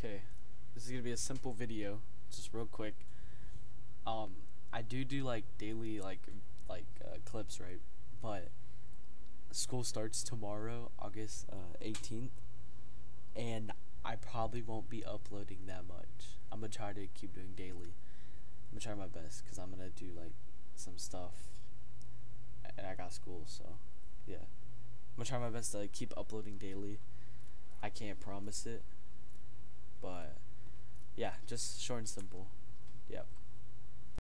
Okay, this is gonna be a simple video, just real quick. I do like daily clips, right? But school starts tomorrow, August 18th, and I probably won't be uploading that much. I'm gonna try to keep doing daily. I'm gonna try my best because I'm gonna do like some stuff, and I got school, so yeah. I'm gonna try my best to keep uploading daily. I can't promise it, but yeah, just short and simple. Yep.